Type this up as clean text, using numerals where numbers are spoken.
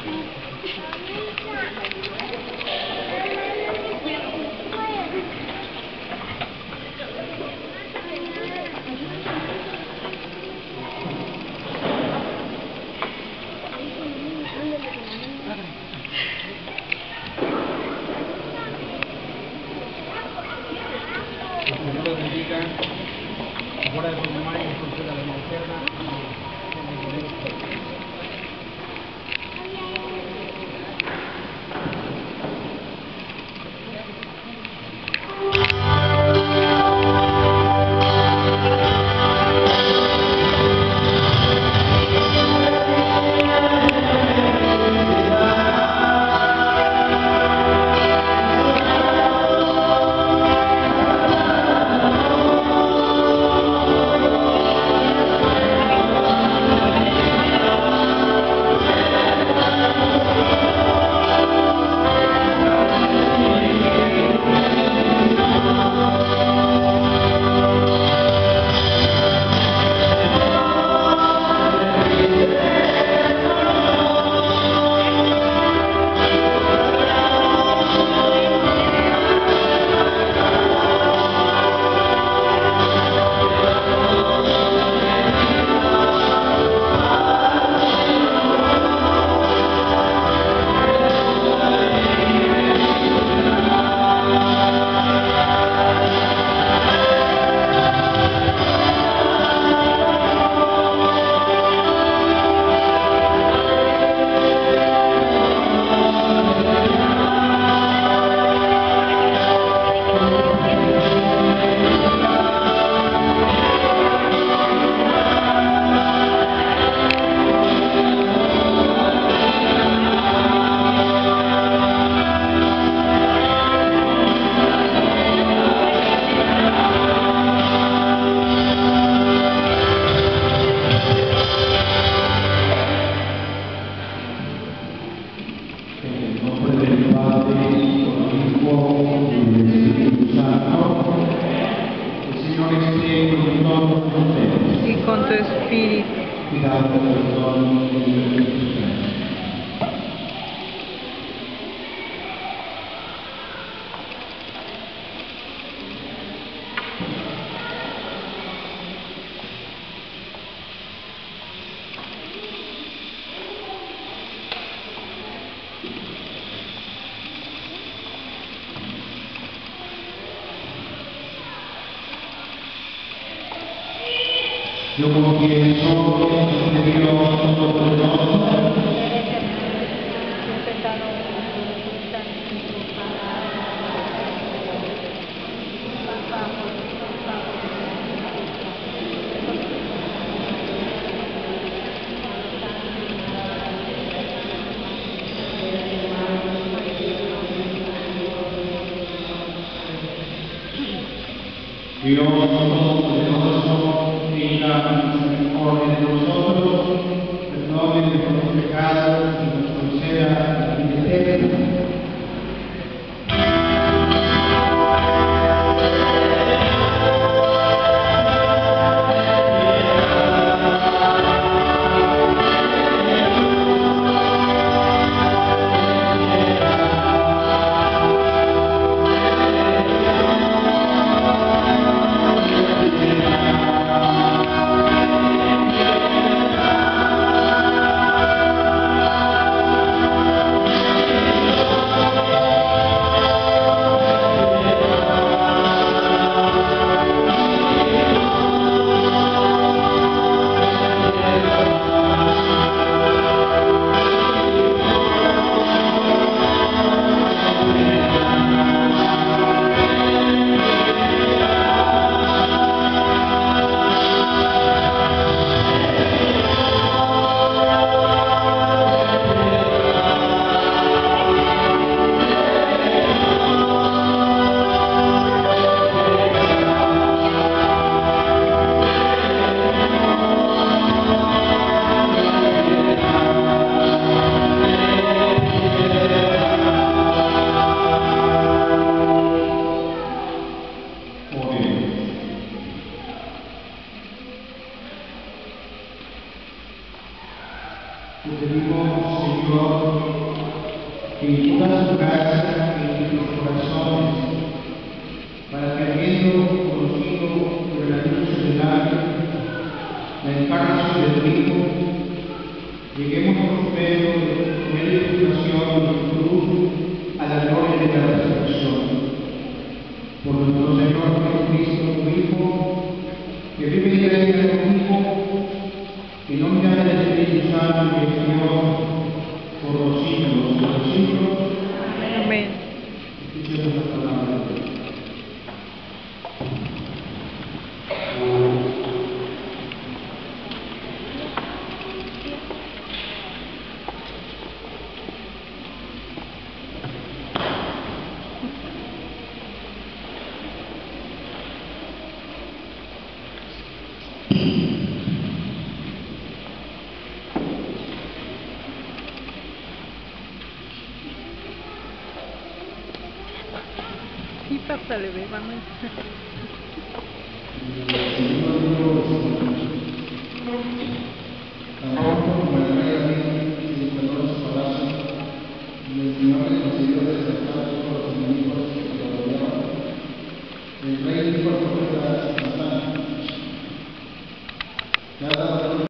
Ahora de formar y entonces la democracia y con tu espíritu. Yo confieso ante Dios Todopoderoso Dios Todopoderoso, tenga misericordia de nosotros, perdone nuestros pecados y nos conceda la vida eterna. Señor, que inunda su casa en nuestros corazones, para que habiendo conocido por el anuncio del ángel la encarnación del Hijo, lleguemos por medio de la iluminación de tu cruz a la gloria de la resurrección. Por nuestro Señor Jesucristo, tu Hijo, que vive y reina contigo, en nombre del Espíritu Santo y del Señor, por los siglos de los siglos. Amén. Escuchemos la palabra de Dios. Sí, pásale, ve, vamos. Amor